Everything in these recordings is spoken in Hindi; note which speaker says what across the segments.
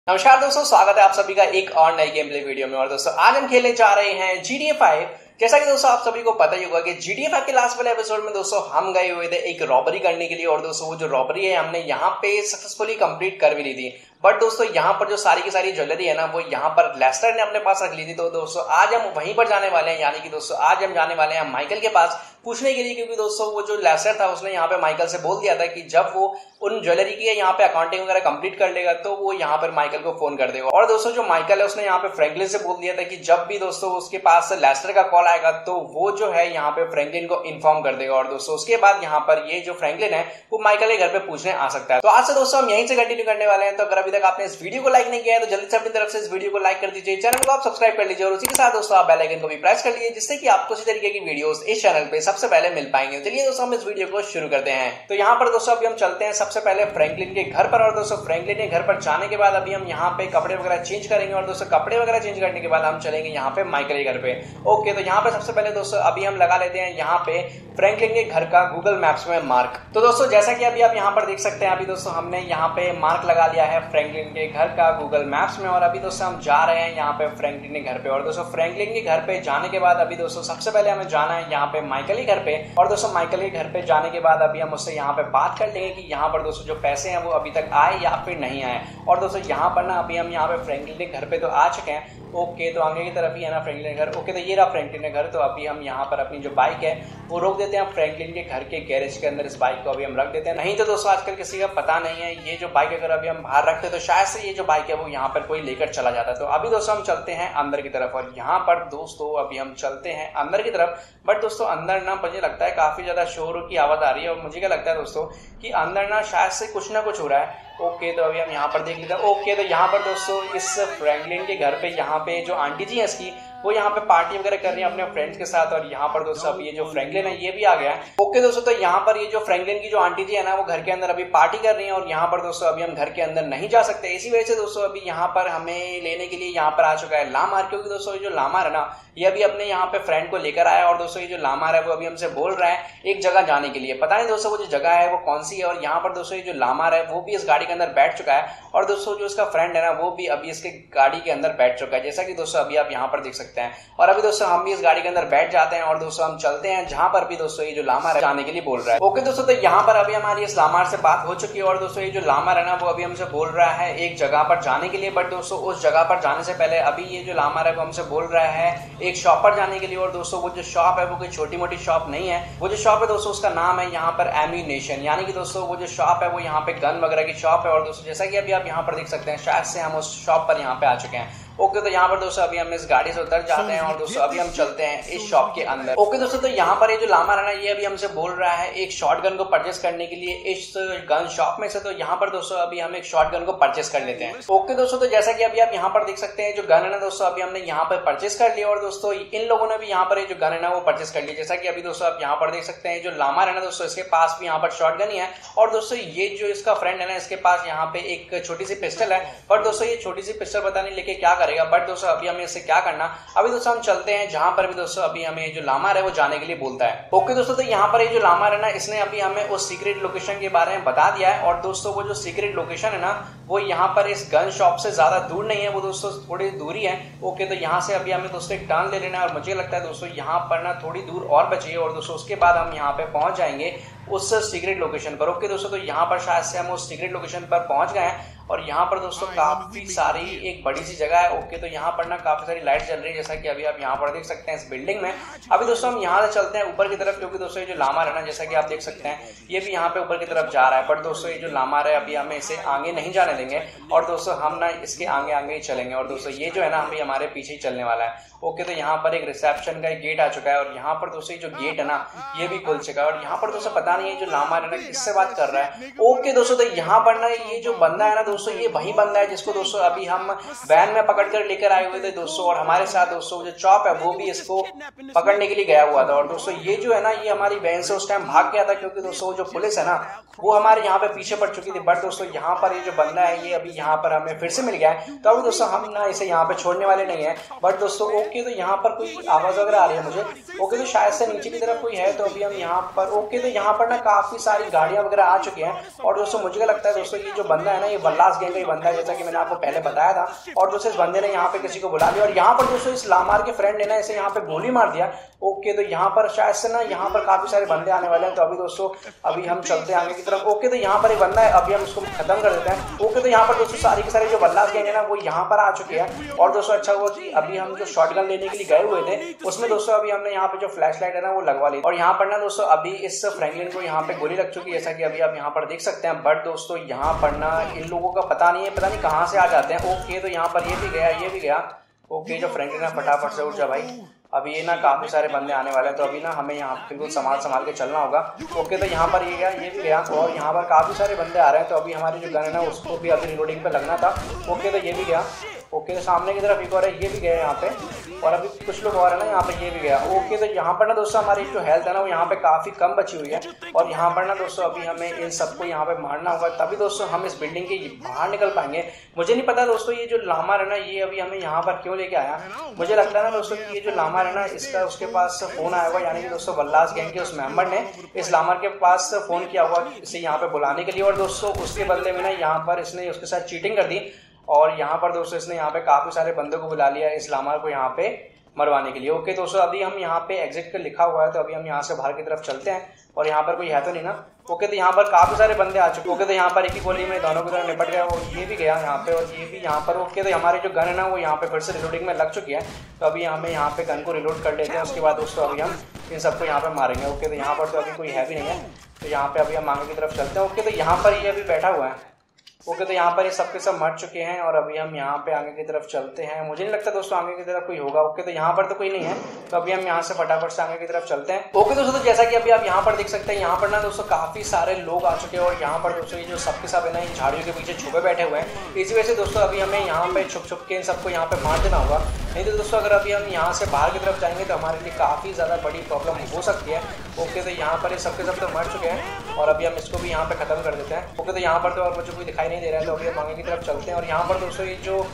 Speaker 1: नमस्कार दोस्तों, स्वागत है आप सभी का एक और नई गेम प्ले वीडियो में। और दोस्तों आज हम खेलने जा रहे हैं GTA 5। जैसा कि दोस्तों आप सभी को पता ही होगा कि GTA 5 के लास्ट वाले एपिसोड में दोस्तों हम गए हुए थे एक रॉबरी करने के लिए। और दोस्तों वो जो रॉबरी है हमने यहाँ पे सक्सेसफुली कंप्लीट कर भी ली थी। बट दोस्तों यहाँ पर जो सारी की सारी ज्वेलरी है ना वो यहाँ पर लेस्टर ने अपने पास रख ली थी। तो दोस्तों आज हम वहीं पर जाने वाले हैं, यानी कि दोस्तों आज हम जाने वाले हैं माइकल के पास पूछने के लिए, क्योंकि दोस्तों वो जो लेस्टर था उसने यहाँ पे माइकल से बोल दिया था कि जब वो उन ज्वेलरी की यहाँ पे अकाउंटिंग वगैरह कंप्लीट कर लेगा तो वो यहाँ पर माइकल को फोन कर देगा। और दोस्तों जो माइकल है उसने यहाँ पे फ्रैंकलिन से बोल दिया था कि जब भी दोस्तों उसके पास लेस्टर का कॉल आएगा तो वो जो है यहाँ पे फ्रैंकलिन को इन्फॉर्म कर देगा। और दोस्तों उसके बाद यहाँ पर ये जो फ्रैंकलिन है वो माइकल के घर पे पूछने आ सकता है। तो आज से दोस्तों हम यहीं से कंटिन्यू करने वाले हैं। तो अगर अभी तक आपने इस वीडियो को लाइक नहीं किया है तो जल्दी से अपनी तरफ से इस वीडियो को लाइक कर दीजिए, चैनल को आप सब्सक्राइब कर लीजिए और उसी के साथ दोस्तों आप बेल आइकन को भी प्रेस कर लीजिए, जिससे कि आपको इसी तरीके की वीडियोस इस चैनल पे सबसे पहले मिल पाएंगे। चलिए दोस्तों हम इस वीडियो को शुरू करते हैं। तो यहाँ पर दोस्तों अभी हम चलते हैं सबसे पहले फ्रैंकलिन के घर पर। और दोस्तों फ्रैंकलिन के घर पर जाने के बाद अभी हम यहाँ पे कपड़े वगैरह चेंज करेंगे। और दोस्तों कपड़े वगैरह चेंज करने के बाद हम चलेंगे यहाँ पे माइकल के घर पे। ओके, तो यहाँ पे सबसे पहले दोस्तों अभी हम लगा लेते हैं यहाँ पे फ्रैंकलिन के घर का गूगल मैप्स में मार्क। तो दोस्तों जैसा कि अभी आप यहाँ पर देख सकते हैं, अभी दोस्तों हमने यहाँ पे मार्क लगा लिया है फ्रैंकलिन के घर का गूगल मैप्स में। और अभी दोस्तों हम जा रहे हैं यहाँ पे फ्रैंकलिन के घर पे। और दोस्तों फ्रैंकलिन के घर पे जाने के बाद अभी दोस्तों सबसे पहले हमें जाना है यहाँ पे माइकल के घर पे। और दोस्तों माइकल के घर पे जाने के बाद अभी हम उससे यहाँ पे बात कर लेंगे कि यहाँ पर दोस्तों जो पैसे हैं वो अभी तक आए या फिर नहीं आए। और दोस्तों यहाँ पर ना अभी हम यहाँ पे फ्रैंकलिन के घर पे तो आ चुके हैं। ओके, तो आगे की तरफ ही है ना फ्रैंकलिन घर। ओके, तो ये रहा फ्रैंकलिन का घर। तो अभी हम यहाँ पर अपनी जो बाइक है वो रोक देते हैं फ्रैंकलिन के घर के गैरेज के अंदर। इस बाइक को अभी हम रख देते हैं। नहीं तो दोस्तों आजकल किसी का पता नहीं है, ये जो बाइक अगर अभी हम बाहर रखते तो शायद से ये जो बाइक है वो यहाँ पर कोई लेकर चला जाता है। तो अभी दोस्तों हम चलते हैं अंदर की तरफ। और यहाँ पर दोस्तों अभी हम चलते हैं अंदर की तरफ। बट दोस्तों अंदर ना मुझे लगता है काफी ज्यादा शोर की आवाज आ रही है। और मुझे क्या लगता है दोस्तों कि अंदर ना शायद से कुछ ना कुछ हो रहा है। ओके, तो अभी हम यहाँ पर देख लेते हैं। ओके, तो यहाँ पर दोस्तों इस फ्रैंकलिन के घर पे यहाँ पे जो आंटी जी है इसकी वो यहाँ पे पार्टी वगैरह कर रही है अपने फ्रेंड्स के साथ। और यहाँ पर दोस्तों अभी ये जो फ्रैंकलिन है ये भी आ गया है। ओके दोस्तों, तो यहाँ पर ये जो फ्रैंकलिन की जो आंटी जी है ना वो घर के अंदर अभी पार्टी कर रही है। और यहाँ पर दोस्तों अभी हम घर के अंदर नहीं जा सकते, इसी वजह से दोस्तों अभी यहाँ पर हमें लेने के लिए यहाँ पर आ चुका है लामार। क्योंकि दोस्तों ये जो लामार है ना ये अभी अपने यहाँ पे फ्रेंड को लेकर आया। और दोस्तों ये जो लामार है वो अभी हमसे बोल रहा है एक जगह जाने के लिए। पता नहीं दोस्तों वो जो जगह है वो कौन सी है। और यहाँ पर दोस्तों ये जो लामार है वो भी इस गाड़ी के अंदर बैठ चुका है। और दोस्तों जो इसका फ्रेंड है ना वो भी अभी इसके गाड़ी के अंदर बैठ चुका है, जैसा कि दोस्तों अभी आप यहाँ पर देख सकते हैं। और अभी दोस्तों हम भी इस गाड़ी के अंदर बैठ जाते हैं। और दोस्तों हम चलते हैं जहां पर भी दोस्तों ये जो लामार है जाने के लिए बोल रहा है। ओके दोस्तों, तो यहाँ पर अभी हमारी इस लामार से बात हो चुकी है। और दोस्तों ये जो लामार है ना वो अभी हमसे बोल रहा है एक जगह पर जाने के लिए। बट दोस्तों उस जगह पर जाने से पहले अभी ये जो लामार है वो हमसे बोल रहा है एक शॉप पर जाने के लिए। और दोस्तों वो जो शॉप है वो कोई छोटी मोटी शॉप नहीं है। वो जो शॉप है दोस्तों उसका नाम है यहाँ पर एम्यूनेशन, यानी कि दोस्तों वो जो शॉप है वो यहाँ पे गन वगैरह की शॉप है। और दोस्तों जैसा कि अभी आप यहाँ पर देख सकते हैं शायद से हम उस शॉप पर यहाँ पे आ चुके हैं। ओके, तो यहाँ पर दोस्तों अभी हम इस गाड़ी से उतर जाते हैं। और दोस्तों अभी हम चलते हैं इस शॉप के अंदर। ओके दोस्तों, तो यहाँ पर ये जो लामार है ना ये अभी हमसे बोल रहा है एक शॉटगन को परचेस करने के लिए इस गन शॉप में से। तो यहाँ पर दोस्तों अभी हम एक शॉटगन को परचेस कर लेते हैं। ओके दोस्तों, तो जैसा कि अभी आप यहाँ पर देख सकते हैं जो गन है ना दोस्तों अभी हमने यहाँ पर परचेस कर लिया। और दोस्तों इन लोगों ने भी यहाँ पर जो गन है ना वो परचेस कर लिया। जैसा कि अभी दोस्तों आप यहाँ पर देख सकते हैं जो लामार है ना दोस्तों इसके पास भी यहाँ पर शॉटगन ही है। और दोस्तों ये जो इसका फ्रेंड है ना इसके पास यहाँ पे एक छोटी सी पिस्टल है। बट दोस्तों ये छोटी सी पिस्टल पता नहीं लेके क्या करेगा। बट दोस्तों अभी हमें इससे क्या करना, अभी दोस्तों हम चलते हैं जहां पर भी दोस्तों अभी हमें जो लामार है वो जाने के लिए बोलता है। ओके दोस्तों, तो यहाँ पर ये जो लामार है ना इसने अभी हमें उस सीक्रेट लोकेशन के बारे में बता दिया है। और दोस्तों वो जो सीक्रेट लोकेशन है ना वो यहाँ पर इस गन शॉप से ज्यादा दूर नहीं है, वो दोस्तों थोड़ी दूरी है। ओके, तो यहाँ से अभी हमें दोस्तों एक टर्न ले लेना है। और मुझे लगता है दोस्तों यहाँ पर ना थोड़ी दूर और बची है। और दोस्तों उसके बाद हम यहाँ पे पहुंच जाएंगे उस सीक्रेट लोकेशन पर। ओके दोस्तों, तो यहाँ पर शायद से हम उस सीक्रेट लोकेशन पर पहुंच गए हैं। और यहाँ पर दोस्तों काफी सारी एक बड़ी सी जगह है। ओके, तो यहाँ पर ना काफी सारी लाइट जल रही है, जैसा कि अभी आप यहाँ पर देख सकते हैं इस बिल्डिंग में। अभी दोस्तों हम यहाँ से चलते हैं ऊपर की तरफ, क्योंकि दोस्तों ये जो लामार है ना जैसा कि आप देख सकते हैं ये भी यहाँ पे ऊपर की तरफ जा रहा है। बट दोस्तों ये जो लामार है अभी हमें इसे आगे नहीं जाने देंगे। और दोस्तों हम ना इसके आगे आगे ही चलेंगे। और दोस्तों ये जो है ना अभी हमारे पीछे ही चलने वाला है। ओके, तो यहाँ पर एक रिसेप्शन का एक गेट आ चुका है। और यहाँ पर दोस्तों जो गेट है ना ये भी खुल चुका है। और यहाँ पर दोस्तों पता नहीं है जो लामार है ना किससे बात कर रहा है। ओके दोस्तों, तो यहाँ पर ना ये जो बंदा है ना दोस्तों ये वही बंदा है जिसको दोस्तों अभी हम वैन में पकड़ कर लेकर आए हुए थे दोस्तों। और हमारे साथ दोस्तों जो चॉप है वो भी इसको पकड़ने के लिए गया हुआ था। और दोस्तों ये जो है ना ये हमारी वैन से उस टाइम भाग गया था, क्योंकि दोस्तों जो पुलिस है ना वो हमारे यहाँ पे पीछे पड़ चुकी थी। बट दोस्तों यहाँ पर ये जो बंदा है ये अभी यहाँ पर हमें फिर से मिल गया है। तो अभी दोस्तों हम ना इसे यहाँ पे छोड़ने वाले नहीं है। बट दोस्तों ओके तो यहाँ पर कोई आवाज वगैरह आ रही है मुझे। ओके तो शायद से नीचे की तरफ कोई है, तो अभी हम यहाँ पर ओके तो यहाँ पर ना काफी सारी गाड़ियां वगैरह आ चुकी हैं। और दोस्तों मुझे लगता है दोस्तों ये जो बंदा है ना, ये वल्लास गैंग का ही बंदा है, जैसा कि मैंने आपको पहले बताया था। और दोस्तों इस बंदे ने यहाँ पे किसी को बुला लिया और यहाँ पर दोस्तों इस लामार के फ्रेंड ने ना इसे यहाँ पे गोली मार दिया। ओके तो यहाँ पर शायद से ना यहाँ पर काफी सारे बंदे आने वाले हैं, तो अभी दोस्तों अभी हम चलते हैं आगे की तरफ। ओके तो यहाँ पर एक बंदा है, अभी हम इसको खत्म कर देते हैं। ओके तो यहाँ पर दोस्तों सारी के सारे जो वल्लास गैंग है ना वो यहाँ पर आ चुके हैं। और दोस्तों अच्छा हुआ कि अभी हम जो शॉटगन लेने के लिए गए हुए थे उसमें दोस्तों अभी हमने यहाँ पे जो फ्लैश लाइट है ना वो लगवा ली। और यहाँ पर ना दोस्तों अभी इस फ्रैंकलिन को यहाँ पे गोली लग चुकी है, जैसा कि अभी आप यहाँ पर देख सकते हैं। बट दोस्तों यहाँ पर ना इन लोगों का पता नहीं है, पता नहीं कहाँ से आ जाते हैं। ओके तो यहाँ पर ये भी गया, ये भी गया। ओके जो फ्रैंकलिन है फटाफट से उठ जा भाई, अभी ये ना काफी सारे बंदे आने वाले हैं, तो अभी ना हमें यहाँ बिल्कुल संभाल के चलना होगा। ओके तो यहाँ पर ये गया, ये भी गया। और यहाँ पर काफी सारे बंदे आ रहे हैं, तो अभी हमारी जो गन है ना उसको भी अभी रिलोडिंग पे लगना था। ओके तो ये भी गया। ओके तो सामने की तरफ एक और है, ये भी गया यहाँ पे। और अभी कुछ लोग और है ना यहाँ पे, ये भी गया। ओके तो यहाँ पर ना दोस्तों हमारी जो हेल्थ है ना वो यहाँ पे काफी कम बची हुई है। और यहाँ पर ना दोस्तों अभी हमें इन सबको यहाँ पे मारना होगा, तभी दोस्तों हम इस बिल्डिंग के बाहर निकल पाएंगे। मुझे नहीं पता दोस्तों ये जो लामार है ना ये अभी हमें यहाँ पर क्यों लेके आया। मुझे लगता है ना दोस्तों कि ये जो लामार है ना इसका उसके पास फोन आया हुआ, यानी कि दोस्तों वल्लास गैंग के उस मेंबर ने इस लामार के पास फोन किया हुआ इसे यहाँ पे बुलाने के लिए। और दोस्तों उसके बदले में ना यहाँ पर इसने उसके साथ चीटिंग कर दी और यहाँ पर दोस्तों इसने यहाँ पे काफी सारे बंदों को बुला लिया इस लामार को यहाँ पे मरवाने के लिए। ओके दोस्तों अभी हम यहाँ पे एग्जिट कर लिखा हुआ है, तो अभी हम यहाँ से बाहर की तरफ चलते हैं। और यहाँ पर कोई है तो नहीं ना। ओके तो यहाँ पर काफी सारे बंदे आ चुके। ओके तो यहाँ पर एक ही गोली में दोनों की तरफ निपट गया और ये भी गया यहाँ पे और ये भी यहाँ पर। ओके तो हमारी जो गन है ना वो यहाँ पे फिर से रिलोडिंग में लग चुकी है, तो अभी हमें यहाँ पे गन को रिलोड कर लेते हैं। उसके बाद दोस्तों अभी हम इन सबको यहाँ पे मारेंगे। ओके तो यहाँ पर तो अभी कोई है भी नहीं है, तो यहाँ पे अभी हम आगे की तरफ चलते हैं। ओके तो यहाँ पर ये अभी बैठा हुआ है। ओके तो यहाँ पर ये सबके सब मर चुके हैं और अभी हम यहाँ पे आगे की तरफ चलते हैं। मुझे नहीं लगता दोस्तों आगे की तरफ कोई होगा। ओके तो यहाँ पर तो कोई नहीं है, तो अभी हम यहाँ से फटाफट से आगे की तरफ चलते हैं। ओके दोस्तों तो जैसा कि अभी आप यहाँ पर देख सकते हैं, यहाँ पर ना दोस्तों काफी सारे लोग आ चुके हैं और यहाँ पर दोस्तों ये जो सबके सब है ना इन झाड़ियों के पीछे छुपे बैठे हुए हैं। इसी वजह से दोस्तों अभी हमें यहाँ पे छुप के इन सबको यहाँ पे मार देना होगा। नहीं तो दोस्तों अगर अभी हम यहाँ से बाहर की तरफ जाएंगे तो हमारे लिए काफी ज्यादा बड़ी प्रॉब्लम हो सकती है। ओके तो यहाँ पर ये सबके सब तो मर चुके हैं और अभी हम इसको भी यहाँ पे खत्म कर देते हैं। ओके तो यहाँ पर तो और मुझे कोई दिखाई नहीं दे रहा है, तो अभी हम आगे की तरफ चलते हैं। और यहाँ पर दोस्तों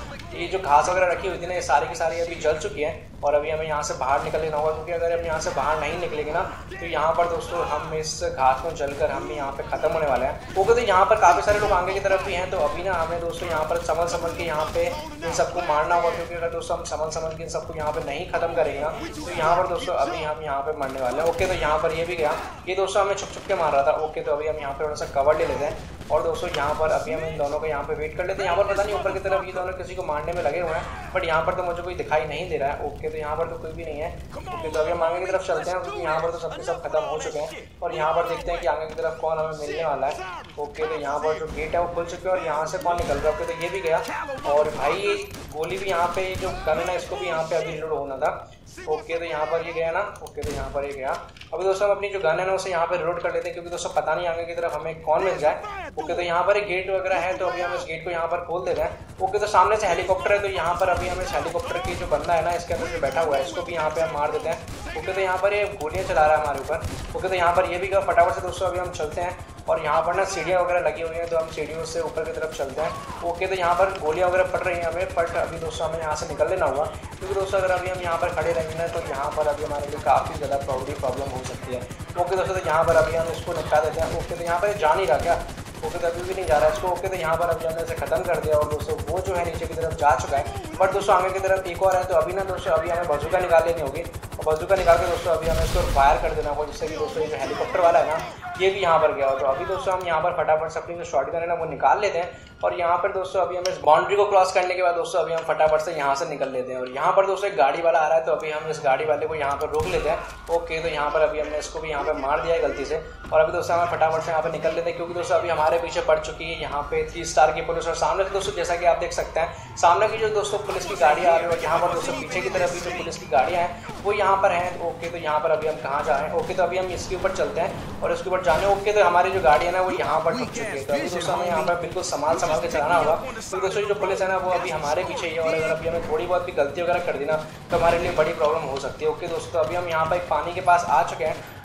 Speaker 1: ये जो घास वगैरह रखी हुई थी ना ये सारी की सारी अभी जल चुकी है और अभी हमें यहाँ से बाहर निकल लेना होगा, क्योंकि अगर हम यहाँ से बाहर नहीं निकलेंगे ना तो यहाँ पर दोस्तों हम इस घास को जलकर हम यहाँ पे खत्म होने वाले हैं। ओके तो यहाँ पर काफी सारे लोग आगे की तरफ भी हैं, तो अभी ना हमें दोस्तों यहाँ पर समझ के यहाँ पे इन सबको मारना होगा, क्योंकि अगर दोस्तों हम समझ के इन सबको यहाँ पे नहीं खत्म करेंगे ना तो यहाँ पर दोस्तों अभी हम यहाँ पे मरने वाले हैं। ओके तो यहाँ पर ये भी गया, ये दोस्तों हमें छुप के मार रहा था। ओके तो अभी हम यहाँ पे थोड़ा सा कवर ले लेते हैं और दोस्तों यहाँ पर अभी हम इन दोनों को यहाँ पे वेट कर लेते हैं। यहाँ पर पता नहीं ऊपर की तरफ ये दोनों किसी को मारने में लगे हुए हैं, बट यहाँ पर तो मुझे कोई दिखाई नहीं दे रहा है। ओके तो यहाँ पर तो कोई भी नहीं है। ओके तो अभी हम आगे की तरफ चलते हैं, क्योंकि यहाँ पर तो सबके सब खत्म हो चुके हैं और यहाँ पर देखते हैं कि आगे की तरफ कौन हमें मिलने वाला है। ओके तो यहाँ पर जो गेट है वो खुल चुके हैं और यहाँ से कौन निकल रहा है। ओके तो ये भी गया और भाई ये गोली भी यहाँ पे जो गन है ना इसको भी यहाँ पे अभी रिलोड होना था। ओके तो यहाँ पर ये गया ना। ओके तो यहाँ पर ये गया। अभी दोस्तों हम अपनी जो गन है ना उसे यहाँ पे रिलोड कर लेते हैं, क्योंकि दोस्तों पता नहीं आगे की तरफ हमें कौन मिल जाए। ओके तो यहाँ पर एक गेट वगैरह है, तो अभी हम इस गेट को यहाँ पर खोल देते हैं। ओके तो सामने से हेलीकॉप्टर है, तो यहाँ पर अभी हम इस हेलीकॉप्टर की जो बंदा है ना इसके अंदर जो बैठा हुआ है इसको भी यहाँ पे हम मार देते हैं। ओके तो यहाँ पर ये गोलियाँ चला रहा है हमारे ऊपर। ओके तो यहाँ पर ये भी गया। फटाफट से दोस्तों अभी हम चलते हैं और यहाँ पर ना सीढ़ियाँ वगैरह लगी हुई हैं, तो हम सीढ़ियों से ऊपर की तरफ चलते हैं। ओके तो यहाँ पर गोलियाँ वगैरह पड़ रही हैं हमें, बट अभी दोस्तों हमें यहाँ से निकल लेना होगा, क्योंकि दोस्तों अगर अभी हम यहाँ पर खड़े रहेंगे ना तो यहाँ पर अभी हमारे लिए काफ़ी ज़्यादा प्रॉब्लम हो सकती है। ओके दोस्तों तो यहाँ पर अभी हम इसको निपटा देते हैं। ओके तो यहाँ पर जा नहीं रहा क्या? ओके तो अभी भी नहीं जा रहा है इसको। ओके तो यहाँ पर अभी हमने इसे खत्म कर दिया और दोस्तों वो जो है नीचे की तरफ जा चुका है, बट दोस्तों आगे की तरफ एक और है, तो अभी ना दोस्तों अभी हमें बंदूका निकाल लेनी होगी और बंदूका निकाल के दोस्तों अभी हमें इसको फायर कर देना होगा, जिससे कि दोस्तों ये जो हेलीकॉप्टर वाला है ना ये भी यहाँ पर गया हो। तो अभी दोस्तों हम यहाँ पर फटाफट से अपनी जो शॉटगन है ना वो निकाल लेते हैं और यहाँ पर दोस्तों अभी हम इस बाउंड्री को क्रॉस करने के बाद दोस्तों अभी हम फटाफट से यहाँ से निकल लेते हैं। और यहाँ पर दोस्तों एक गाड़ी वाला आ रहा है, तो अभी हम इस गाड़ी वाले को यहाँ पर रोक लेते हैं। ओके तो यहाँ पर अभी हमने इसको भी यहाँ पर मार दिया है गलती से और अभी दोस्तों हमें फटाफट से यहाँ पर निकल लेते हैं, क्योंकि दोस्तों अभी हमारे पीछे पड़ चुकी है यहाँ पे 3 स्टार की पुलिस। और सामने से दोस्तों जैसा कि आप देख सकते हैं सामने की जो दोस्तों पुलिस की गाड़ियाँ आ रही है, यहाँ पर दोस्तों पीछे की तरफ भी जो पुलिस की गाड़ियाँ हैं वो यहाँ पर हैं। ओके तो यहाँ पर अभी हम कहाँ जा रहे हैं? ओके तो अभी हम इसके ऊपर चलते हैं और इसके ऊपर जाने। ओके तो हमारी जो गाड़ी है ना वो यहाँ पर ठुक चुकी है, तो अभी दोस्तों हमें यहाँ पर बिल्कुल संभाल के चलाना होगा, तो दोस्तों जो पुलिस है ना वो अभी हमारे पीछे ही है और अगर अभी हमें थोड़ी बहुत भी गलती वगैरह कर दी ना तो हमारे लिए बड़ी प्रॉब्लम हो सकती है। ओके दोस्तों अभी हम यहाँ पर एक पानी के पास आ चुके हैं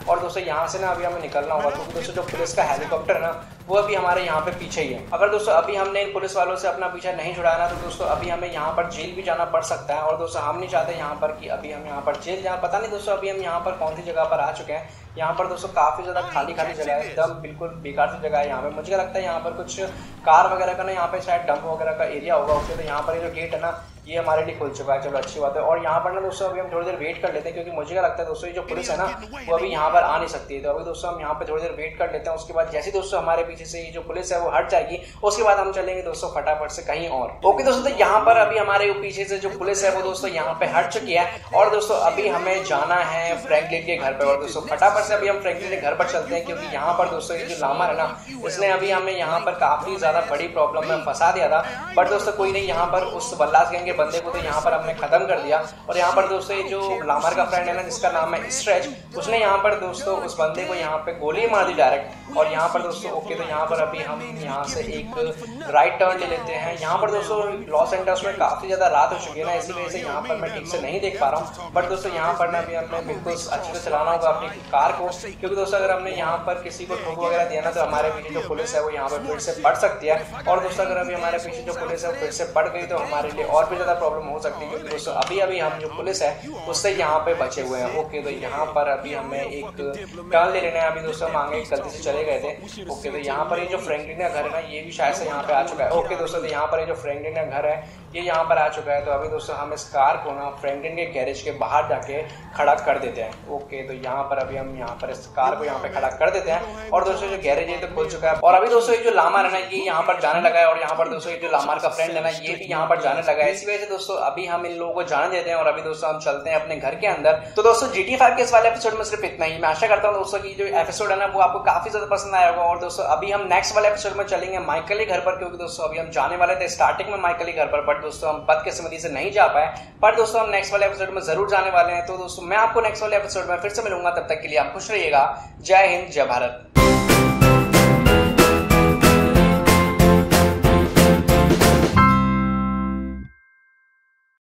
Speaker 1: और दोस्तों यहाँ से ना अभी हमें निकलना होगा, क्योंकि दोस्तों जो पुलिस का हेलीकॉप्टर है ना वो अभी हमारे यहाँ पे पीछे ही है। अगर दोस्तों अभी हमने इन पुलिस वालों से अपना पीछा नहीं छुड़ाया ना तो दोस्तों अभी हमें यहाँ पर जेल भी जाना पड़ सकता है। और दोस्तों हम नहीं चाहते यहाँ पर कि अभी हम यहाँ पर जेल जाए। पता नहीं दोस्तों अभी हम यहाँ पर कौन सी जगह पर आ चुके हैं। यहाँ पर दोस्तों काफी ज्यादा खाली जगह है, एकदम बिल्कुल बेकार सी जगह है। यहाँ पे मुझे लगता है यहाँ पर कुछ कार वगैरह का ना यहाँ पे शायद डंप वगैरह का एरिया होगा। ओके, तो यहाँ पर जो गेट है ना ये हमारे लिए खुल चुका है, चलो अच्छी बात है। और यहाँ पर ना दोस्तों अभी हम थोड़ी देर वेट कर लेते हैं, क्योंकि मुझे क्या लगता है दोस्तों ये जो पुलिस है ना वो अभी यहाँ पर आ नहीं सकती है। तो अभी दोस्तों हम यहाँ पर थोड़ी देर वेट कर लेते हैं। उसके बाद जैसे दोस्तों हमारे पीछे से ये जो पुलिस है वो हट जाएगी, उसके बाद हम चलेंगे दोस्तों फटाफट से कहीं और। ओके दोस्तों, तो यहाँ पर अभी हमारे पीछे से जो पुलिस है वो दोस्तों यहाँ पे हट चुकी है। और दोस्तों अभी हमें जाना है फ्रैंकलिन के घर पे। और दोस्तों फटाफट से अभी हम फ्रैंकलिन के घर पर चलते हैं, क्योंकि यहाँ पर दोस्तों ये जो लामर है ना इसने अभी हमें यहाँ पर काफी ज्यादा बड़ी प्रॉब्लम में फंसा दिया था। बट दोस्तों कोई नहीं, यहाँ पर उस बल्लास गैंग के बंदे को तो यहाँ पर हमने खत्म कर दिया। और यहाँ पर दोस्तों ये जो लामर का फ्रेंड है ना जिसका नाम है स्ट्रेच, उसने यहाँ पर दोस्तों उस बंदे को यहाँ पे गोली मार दी डायरेक्ट। और यहाँ पर दोस्तों ओके, तो यहाँ पर अभी हम यहाँ से एक राइट टर्न ले लेते हैं। यहाँ पर दोस्तों लॉस एंजल्स में काफी ज्यादा रात हो चुकी है ना, इसी वजह से यहाँ पर मैं ठीक से नहीं देख पा रहा हूँ। बट दोस्तों यहाँ पर ना अभी हमें बिल्कुल अच्छे से चलाना होगा अपनी कार को, क्योंकि दोस्तों अगर हमने यहाँ पर किसी को ठोक वगैरह दिया ना तो हमारे पीछे जो पुलिस है वो यहाँ पर फिर से पड़ सकती है। और दोस्तों अगर अभी हमारे पीछे जो पुलिस है वो फिर से पड़ गई तो हमारे लिए और भी ज्यादा प्रॉब्लम हो सकती है, क्योंकि दोस्तों अभी हम जो पुलिस है उससे यहाँ पे बचे हुए हैं। ओके, तो यहाँ पर अभी हमें एक टर्न ले लेना है। अभी दोस्तों हम आगे गलती से चले गए थे। ओके, तो यहाँ पर ये जो फ्रैंकलिन का घर है ना ये भी शायद से यहाँ पे आ चुका है। ओके दोस्तों, तो यहाँ पर ये जो फ्रैंकलिन का घर है ये यहाँ पर आ चुका है। तो अभी दोस्तों हम इस कार को ना फ्रैंकलिन के गैरेज के बाहर जाके खड़ा कर देते हैं। ओके, तो यहाँ पर अभी हम यहाँ पर इस कार को यहाँ पे खड़ा कर देते हैं। और दोस्तों जो गैरेज है तो खुल चुका है। और अभी दोस्तों ये जो लामर है ना ये यहाँ पर जाने लगा है। और यहाँ पर दोस्तों ये जो लामर का फ्रेंड है ना ये भी यहाँ पर जाने लगा है। इसी वजह से दोस्तों अभी हम इन लोगों को जाने देते हैं और अभी दोस्तों हम चलते हैं अपने घर के अंदर। तो दोस्तों GTA 5 के इस वाले एपिसोड में सिर्फ इतना ही। मैं आशा करता हूँ दोस्तों की जो एपिसोड है ना वो आपको काफी ज्यादा पसंद आया होगा। और दोस्तों अभी हम नेक्स्ट वाले एपिसोड में चलेंगे माइकल के घर पर, क्योंकि दोस्तों अभी हम जाने वाले थे स्टार्टिंग में माइकल के घर पर, बट दोस्तों हम बदकिस्मती से नहीं जा पाए। पर दोस्तों हम नेक्स्ट वाले एपिसोड में जरूर जाने वाले हैं। तो दोस्तों मैं आपको नेक्स्ट वाले एपिसोड में फिर से मिलूंगा, तब तक के लिए आप खुश रहिएगा। जय हिंद, जय भारत।